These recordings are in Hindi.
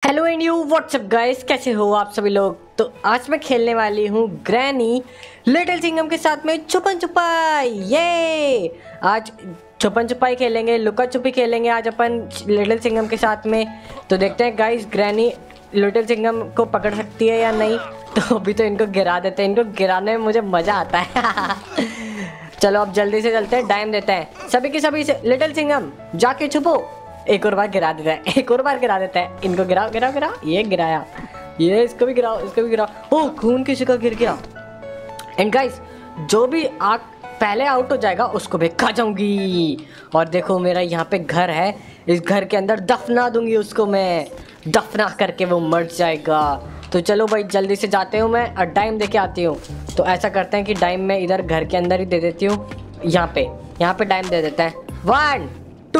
Hello and you what's up guys, कैसे हो आप सभी लोग। तो आज मैं खेलने वाली हूँ ग्रैनी लिटिल सिंघम के साथ में छुपन छुपाई। ये आज छुपन छुपाई खेलेंगे, लुका छुपी खेलेंगे आज अपन लिटिल सिंघम के साथ में। तो देखते हैं गाइस ग्रैनी लिटिल सिंघम को पकड़ सकती है या नहीं। तो अभी तो इनको गिरा देते हैं, इनको गिराने में मुझे मज़ा आता है। चलो अब जल्दी से चलते हैं, टाइम देते हैं सभी के सभी से। लिटिल सिंघम जाके छुपो। एक और बार गिरा देता है, एक और बार गिरा देता है। इनको गिराओ गिराओ गिराओ, ये गिराया, ये इसको भी गिराओ, इसको भी गिराओ। ओह खून किसी का गिर गया। एंड गाइस जो भी पहले आउट हो जाएगा उसको मैं खा जाऊंगी। और देखो मेरा यहाँ पे घर है, इस घर के अंदर दफना दूंगी उसको, मैं दफना करके वो मर जाएगा। तो चलो भाई जल्दी से जाते हूँ मैं और डाइम दे के आती हूँ। तो ऐसा करते हैं कि डाइम मैं इधर घर के अंदर ही दे देती हूँ, यहाँ पे डाइम दे देते हैं। 1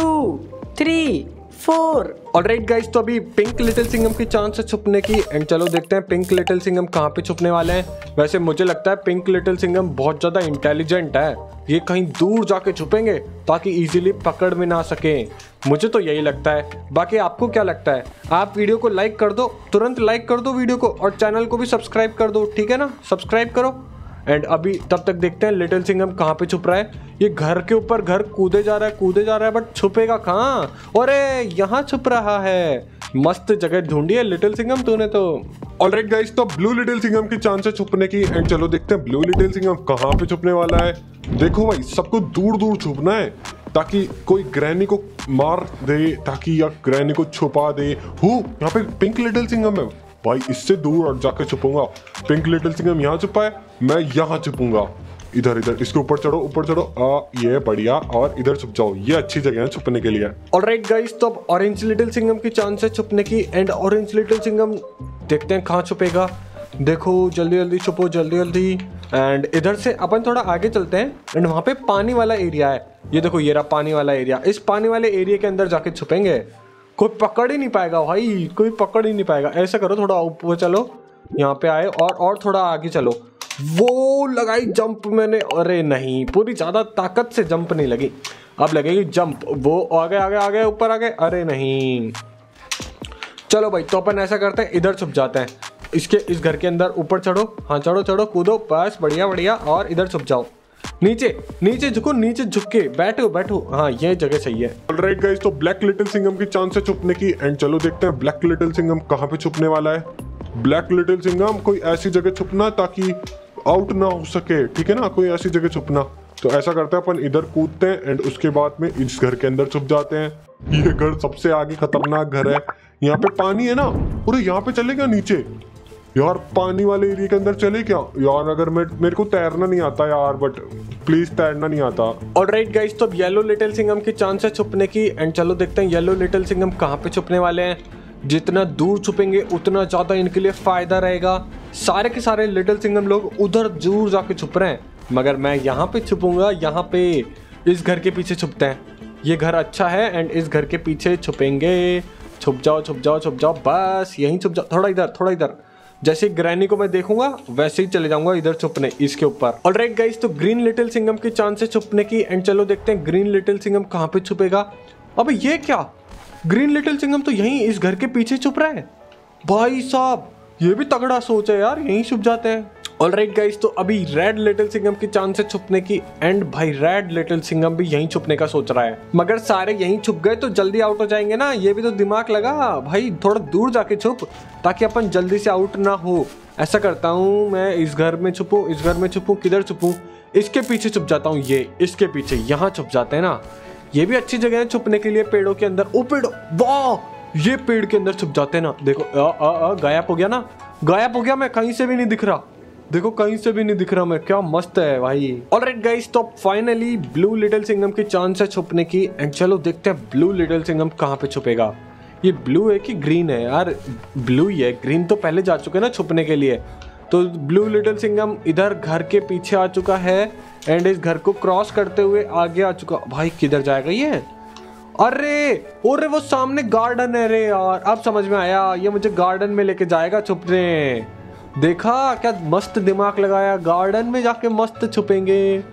2 3 4। ऑलराइट गाइस, तो अभी पिंक लिटिल सिंघम की चांस है छुपने की। एंड चलो देखते हैं पिंक लिटिल सिंघम कहाँ पे छुपने वाले हैं। वैसे मुझे लगता है पिंक लिटिल सिंघम बहुत ज़्यादा इंटेलिजेंट है, ये कहीं दूर जाके छुपेंगे ताकि इजीली पकड़ में ना सके। मुझे तो यही लगता है, बाकी आपको क्या लगता है? आप वीडियो को लाइक कर दो, तुरंत लाइक कर दो वीडियो को, और चैनल को भी सब्सक्राइब कर दो, ठीक है ना? सब्सक्राइब करो। एंड अभी तब तक देखते हैं लिटिल सिंघम कहाँ पे छुप रहा है। ये घर के ऊपर घर कूदे जा रहा है बट छुपेगा कहाँ? अरे यहाँ छुप रहा है। मस्त जगह ढूंढी है लिटिल सिंघम तूने तो। ऑलराइट गाइस, तो ब्लू लिटिल सिंघम की चांस है छुपने की। एंड चलो देखते हैं ब्लू लिटिल सिंघम कहाँ पे छुपने वाला है। देखो भाई, सबको दूर दूर छुपना है ताकि कोई ग्रैनी को मार दे, ताकि या ग्रैनी को छुपा दे। यहाँ पे पिंक लिटिल सिंघम है भाई, इससे दूर और जाके छुपूंगा। पिंक लिटिल सिंघम यहाँ छुपा है, मैं यहाँ छुपूंगा। इधर इधर इसके ऊपर चढ़ो। ये बढ़िया, और इधर छुप जाओ। ये अच्छी जगह है छुपने के लिए। ऑलराइट गाइस, तो अब ऑरेंज लिटिल सिंघम की चांस है छुपने की। एंड ऑरेंज लिटिल सिंघम देखते हैं कहाँ छुपेगा। देखो जल्दी जल्दी छुपो, जल्दी जल्दी। एंड इधर से अपन थोड़ा आगे चलते हैं। एंड वहाँ पे पानी वाला एरिया है, ये देखो ये रहा पानी वाला एरिया। इस पानी वाले एरिया के अंदर जाके छुपेंगे, कोई पकड़ ही नहीं पाएगा भाई, कोई पकड़ ही नहीं पाएगा। ऐसा करो, थोड़ा ऊपर चलो, यहाँ पे आए और थोड़ा आगे चलो। वो लगाई जंप मैंने, अरे नहीं, पूरी ज़्यादा ताकत से जंप नहीं लगी, अब लगेगी जंप। वो आगे आगे आगे ऊपर आगे, अरे नहीं। चलो भाई, तो अपन ऐसा करते हैं, इधर छुप जाते हैं, इस घर के अंदर। ऊपर चढ़ो, हाँ चढ़ो चढ़ो, कूदो, बस बढ़िया बढ़िया। और इधर छुप जाओ, नीचे झुको, नीचे झुक के बैठो। हाँ ये जगह सही है। ऑलराइट गाइस, तो ब्लैक लिटिल सिंघम की चांस है छुपने की। एंड चलो देखते हैं ब्लैक लिटिल सिंघम कहाँ पे छुपने वाला है। ब्लैक लिटिल सिंघम कोई ऐसी जगह छुपना ताकि आउट ना हो सके, ठीक है ना? कोई ऐसी जगह छुपना। तो ऐसा करते हैं अपन, इधर कूदते हैं एंड उसके बाद में इस घर के अंदर छुप जाते हैं। ये घर सबसे आगे खतरनाक घर है, यहाँ पे पानी है ना। अरे यहाँ पे चले क्या नीचे? यार पानी वाले एरिया के अंदर चले क्या यार? अगर मेरे को तैरना नहीं आता यार, बट प्लीज तैरना नहीं आता। ऑलराइट गाइस, तो अब येलो लिटिल सिंघम की चांस है छुपने की। एंड चलो देखते हैं येलो लिटिल सिंघम कहाँ पे छुपने वाले हैं। जितना दूर छुपेंगे उतना ज़्यादा इनके लिए फ़ायदा रहेगा। सारे के सारे लिटिल सिंघम लोग उधर दूर जाके छुप रहे हैं, मगर मैं यहाँ पे छुपूंगा। यहाँ पे इस घर के पीछे छुपते हैं, ये घर अच्छा है। एंड इस घर के पीछे छुपेंगे। छुप जाओ, बस यहीं छुप जाओ। थोड़ा इधर, जैसे ग्रैनी को मैं देखूंगा वैसे ही चले जाऊंगा इधर छुपने, इसके ऊपर। ऑलराइट गाइस, तो ग्रीन लिटिल सिंघम की चांस है छुपने की। एंड चलो देखते हैं ग्रीन लिटिल सिंघम कहाँ पे छुपेगा। अबे ये क्या, ग्रीन लिटिल सिंघम तो यहीं इस घर के पीछे छुप रहा है। भाई साहब ये भी तगड़ा सोच है यार, यहीं छुप जाते हैं। ऑलराइट गाइस, तो अभी रेड लिटिल सिंघम की चांस है छुपने की। एंड भाई रेड लिटिल सिंघम भी यहीं छुपने का सोच रहा है, मगर सारे यहीं छुप गए तो जल्दी आउट हो जाएंगे ना। ये भी तो दिमाग लगा भाई, थोड़ा दूर जाके छुप ताकि अपन जल्दी से आउट ना हो। ऐसा करता हूँ मैं, इस घर में छुपूं, किधर छुपूं? इसके पीछे छुप जाता हूँ, ये इसके पीछे, यहाँ छुप जाते हैं ना। ये भी अच्छी जगह है छुपने के लिए, पेड़ों के अंदर। ओ पेड़, वाह, ये पेड़ के अंदर छुप जाते हैं ना। देखो गायब हो गया ना, गायब हो गया, मैं कहीं से भी नहीं दिख रहा। देखो कहीं से भी नहीं दिख रहा मैं, क्या मस्त है भाई। ऑलराइट गाइस, तो फाइनली ब्लू लिटिल सिंघम की चांस है छुपने की। एंड चलो देखते हैं ब्लू लिटिल सिंघम कहाँ पे छुपेगा। ये ब्लू है कि ग्रीन है यार? ब्लू ही है, ग्रीन तो पहले जा चुके ना छुपने के लिए। तो ब्लू लिटिल सिंघम इधर घर के पीछे आ चुका है। एंड इस घर को क्रॉस करते हुए आगे आ चुका। भाई किधर जाएगा ये? अरे वो सामने गार्डन है रे यार, अब समझ में आया, ये मुझे गार्डन में लेके जाएगा छुपने। देखा क्या मस्त दिमाग लगाया, गार्डन में जाके मस्त छुपेंगे।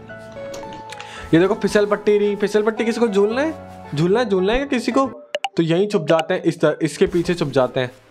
ये देखो फिसल पट्टी किसी को झूलना है क्या किसी को? तो यहीं छुप जाते हैं, इसके पीछे छुप जाते हैं।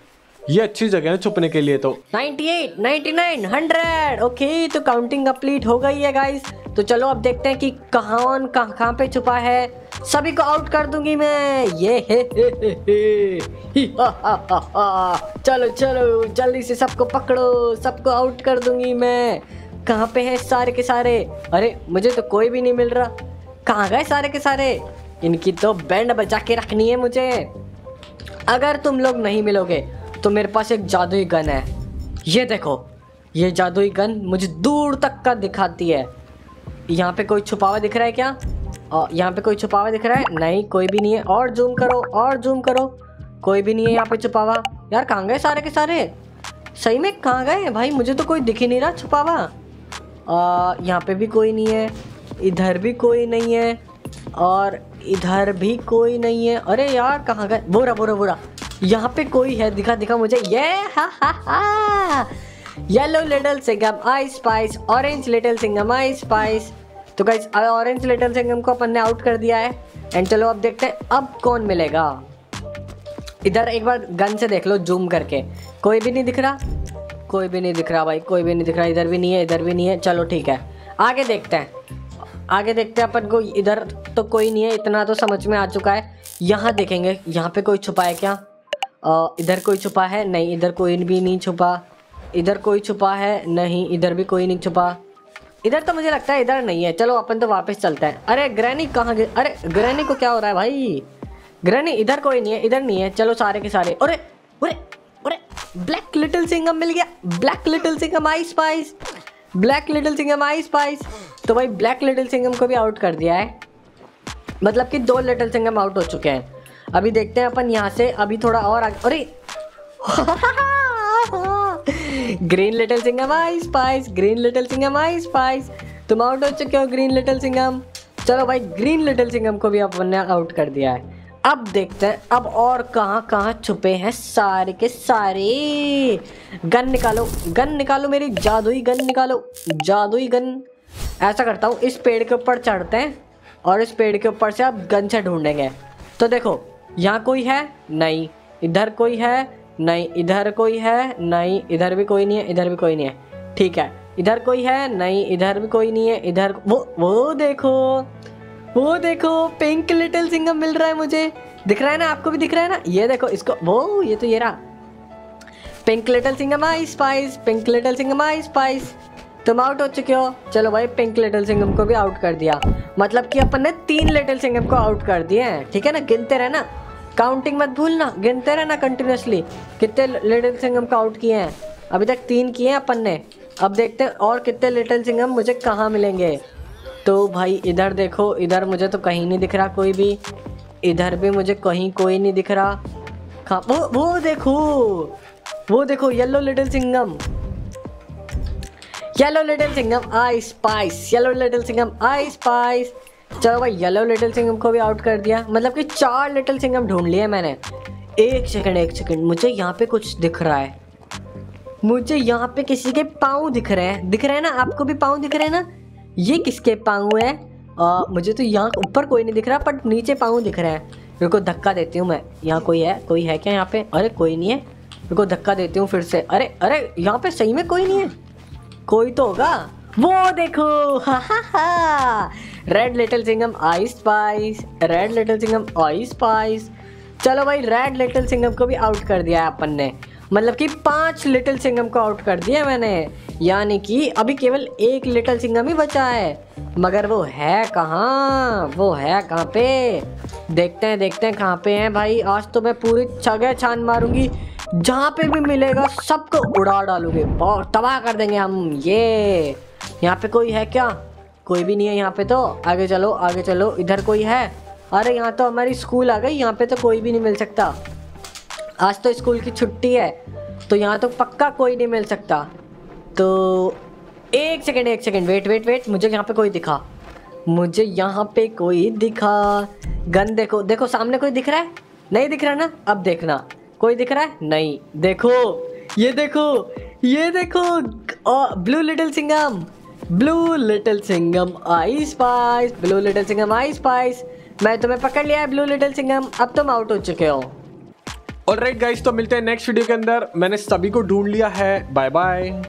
ये अच्छी जगह है छुपने के लिए। तो 98, 99, 100। ओके, तो काउंटिंग कंप्लीट हो गई है गाइस। तो चलो अब देखते हैं कि कहाँ पे छुपा है। सभी को आउट कर दूंगी मैं। ये ही हा। चलो चलो जल्दी से सबको पकड़ो, सबको आउट कर दूंगी मैं। कहाँ पे हैं सारे के सारे? अरे मुझे तो कोई भी नहीं मिल रहा। कहाँ गए सारे के सारे? इनकी तो बैंड बजा के रखनी है मुझे। अगर तुम लोग नहीं मिलोगे तो मेरे पास एक जादुई गन है। ये देखो, ये जादुई गन मुझे दूर तक का दिखाती है। यहाँ पे कोई छुपा हुआ दिख रहा है क्या? यहाँ पे कोई छुपा हुआ दिख रहा है? नहीं, कोई भी नहीं है। और जूम करो, और जूम करो, कोई भी नहीं है यहाँ पे छुपा हुआ। यार कहाँ गए सारे के सारे? सही में कहाँ गए भाई? मुझे तो कोई दिख ही नहीं रहा छुपा हुआ। यहाँ पे भी कोई नहीं है, इधर भी कोई नहीं है, और इधर भी कोई नहीं है। अरे यार कहाँ गए? बोरा यहाँ पे कोई है, दिखा मुझे। ये हा। Yellow little Singham I spy, orange little Singham I spy. तो गाइस ऑरेंज लिटिल सिंघम को अपन ने आउट कर दिया है। एंड चलो अब देखते हैं अब कौन मिलेगा। इधर एक बार गन से देख लो जूम करके। कोई भी नहीं दिख रहा, कोई भी नहीं दिख रहा भाई, कोई भी नहीं दिख रहा। इधर भी नहीं है, इधर भी नहीं है। चलो ठीक है, आगे देखते हैं अपन को। इधर तो कोई नहीं है, इतना तो समझ में आ चुका है। यहाँ देखेंगे, यहाँ पे कोई छुपा है क्या? इधर कोई छुपा है? नहीं, इधर कोई भी नहीं छुपा। इधर कोई छुपा है? नहीं, इधर भी कोई नहीं छुपा। इधर तो मुझे लगता है इधर नहीं है। चलो अपन तो वापस चलते हैं। अरे ग्रैनी कहाँ गई? अरे ग्रैनी को क्या हो रहा है भाई? ग्रैनी इधर कोई नहीं है, इधर नहीं है। चलो सारे के सारे। अरे ब्लैक लिटिल सिंघम मिल गया। Black little Singham I spy, black little Singham I spy. तो भाई ब्लैक लिटिल सिंघम को भी आउट कर दिया है, मतलब कि 2 लिटिल सिंघम आउट हो चुके हैं। अभी देखते हैं अपन यहाँ से अभी थोड़ा और आगे। अरे green little Singham I spy, green little Singham I spy. तुम आउट हो चुके हो ग्रीन लिटिल सिंघम। चलो भाई ग्रीन लिटिल सिंघम को भी अपन ने आउट कर दिया है। अब देखते हैं अब और कहाँ छुपे हैं सारे के सारे। गन निकालो मेरी जादुई गन निकालो, जादुई गन। ऐसा करता हूँ, इस पेड़ के ऊपर चढ़ते हैं और इस पेड़ के ऊपर से अब गन से ढूंढेंगे। तो देखो यहाँ कोई है? नहीं। इधर कोई है? नहीं। इधर कोई है? नहीं। इधर भी कोई नहीं है, इधर भी कोई नहीं है। ठीक है, इधर कोई है? नहीं। इधर भी कोई नहीं है। इधर वो देखो पिंक लिटिल सिंघम मिल रहा है मुझे। दिख रहा है ना? आपको भी दिख रहा है ना? ये देखो इसको। ये तो ये रहा pink little Singham I spy, pink little Singham I spy. तुम आउट हो चुके हो। चलो भाई पिंक लिटिल सिंघम को भी आउट कर दिया, मतलब कि अपन ने 3 लिटिल सिंघम को आउट कर दिए हैं। ठीक है ना? गिनते रहना, काउंटिंग मत भूलना, गिनते रहना कंटिन्यूसली कितने लिटिल सिंघम को आउट किए हैं। अभी तक 3 किए हैं अपन ने। अब देखते हैं और कितने लिटिल सिंघम मुझे कहाँ मिलेंगे। तो भाई इधर देखो, इधर मुझे तो कहीं नहीं दिख रहा कोई भी, इधर भी मुझे कहीं कोई नहीं दिख रहा। वो देखो yellow little Singham, yellow little Singham I spy, yellow little Singham I spy. चलो भाई येलो लिटिल सिंघम को भी आउट कर दिया, मतलब कि 4 लिटिल सिंघम ढूंढ लिए मैंने। एक सेकंड, मुझे यहाँ पे कुछ दिख रहा है। मुझे यहाँ पे किसी के पाँव दिख रहे हैं ना? आपको भी पाँव दिख रहे हैं ना? ये किसके पाँव है? मुझे तो यहाँ ऊपर कोई नहीं दिख रहा, पर नीचे पाँव दिख रहे हैं। रुको धक्का देती हूँ मैं। यहाँ कोई है क्या यहाँ पे? अरे कोई नहीं है। रुको धक्का देती हूँ फिर से। अरे यहाँ पे सही में कोई नहीं है। कोई तो होगा। वो देखो हा। Red little Singham I spy, red little Singham I spy. चलो भाई रेड लिटिल सिंघम को भी आउट कर दिया है अपन ने, मतलब कि 5 लिटिल सिंघम को आउट कर दिया मैंने। यानी कि अभी केवल 1 लिटिल सिंघम ही बचा है, मगर वो है कहाँ? पे? देखते हैं कहाँ पे हैं भाई। आज तो मैं पूरी जगह छान मारूंगी, जहाँ पे भी मिलेगा सबको उड़ा डालूंगे, बहुत तबाह कर देंगे हम। ये यहाँ पे कोई है क्या? कोई भी नहीं है यहाँ पे। तो आगे चलो, इधर कोई है? अरे यहाँ तो हमारी स्कूल आ गई, यहाँ पे तो कोई भी नहीं मिल सकता। आज तो स्कूल की छुट्टी है, तो यहाँ तो पक्का कोई नहीं मिल सकता। तो एक सेकंड वेट, मुझे यहाँ पे कोई दिखा। गन देखो सामने कोई दिख रहा है? नहीं दिख रहा ना? अब देखना, कोई दिख रहा है? नहीं। देखो ये देखो blue little Singham, blue little Singham I spy, blue little Singham I spy. मैं तुम्हें पकड़ लिया है ब्लू लिटिल सिंघम। अब तुम आउट हो चुके हो। ऑलराइट गाइस, तो मिलते हैं नेक्स्ट वीडियो के अंदर। मैंने सभी को ढूंढ लिया है। Bye bye.